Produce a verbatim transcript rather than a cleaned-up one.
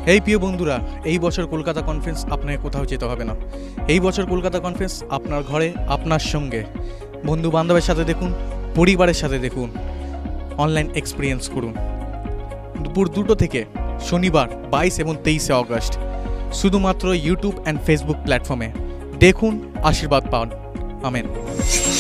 এই প্রিয় বন্ধুরা, এই বছর কলকাতা কনফারেন্স আপনাকে কোথাও যেতে হবে না। এই বছর কলকাতা কনফারেন্স আপনার ঘরে, আপনার সঙ্গে, বন্ধু বান্ধবের সাথে দেখুন, পরিবারের সাথে দেখুন, অনলাইন এক্সপিরিয়েন্স করুন। দুপুর দুটো থেকে শনিবার বাইশ এবং তেইশে অগস্ট শুধুমাত্র ইউটিউব অ্যান্ড ফেসবুক প্ল্যাটফর্মে। দেখুন, আশীর্বাদ পান। আমেন।